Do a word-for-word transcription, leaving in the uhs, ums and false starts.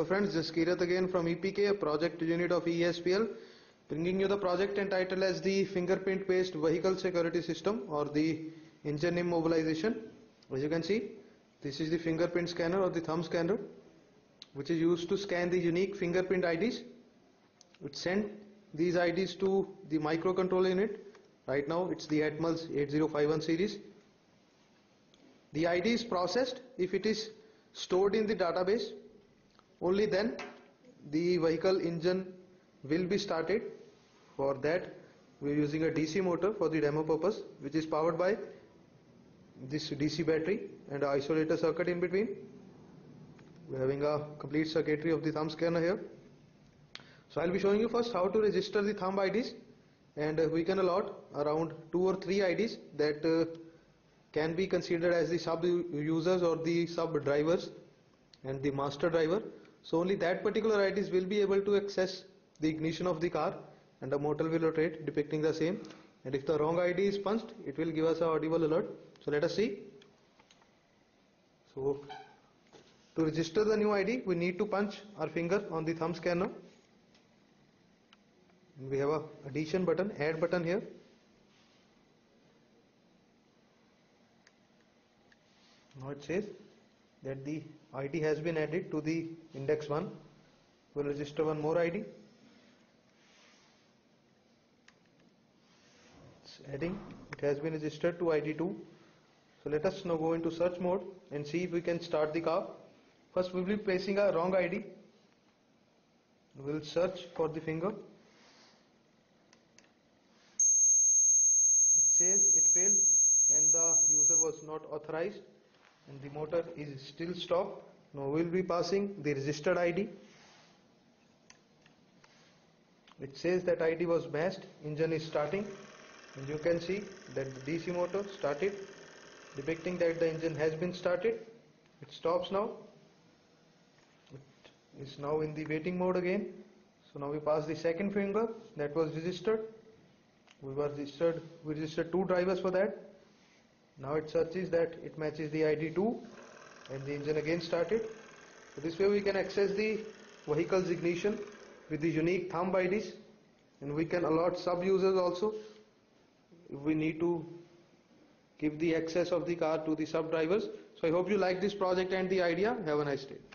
friends, this is Kirat again from E P K, a project unit of E S P L, bringing you the project entitled as the fingerprint based vehicle security system or the engine immobilization. As you can see, this is the fingerprint scanner or the thumb scanner, which is used to scan the unique fingerprint I Ds. It send these I Ds to the microcontroller unit. Right now it's the Atmel eight zero five one series. The I D is processed. If it is stored in the database, only then the vehicle engine will be started. For that we are using a D C motor for the demo purpose, which is powered by this D C battery and an isolator circuit in between. We are having a complete circuitry of the thumb scanner here. So I will be showing you first how to register the thumb I Ds, and uh, we can allot around two or three I Ds that uh, can be considered as the sub users or the sub drivers and the master driver. So only that particular I Ds will be able to access the ignition of the car, and the motor will rotate depicting the same, and if the wrong I D is punched, it will give us an audible alert. So let us see. So to register the new I D, we need to punch our finger on the thumb scanner. And we have a addition button, add button here. Now it says that the I D has been added to the index one. We'll register one more I D. It's adding. It has been registered to I D two. So let us now go into search mode and see if we can start the car. First we will be placing a wrong I D. We will search for the finger. It says it failed and the user was not authorized, and the motor is still stopped. Now we will be passing the registered I D. It says that I D was matched, engine is starting, and you can see that the D C motor started, depicting that the engine has been started. It stops now. It is now in the waiting mode again. So now we pass the second finger that was registered. We were registered, we registered two drivers for that. Now it searches that it matches the I D two, and the engine again started. So this way we can access the vehicle's ignition with the unique thumb I Ds, and we can allot sub users also if we need to give the access of the car to the sub drivers. So I hope you like this project and the idea. Have a nice day.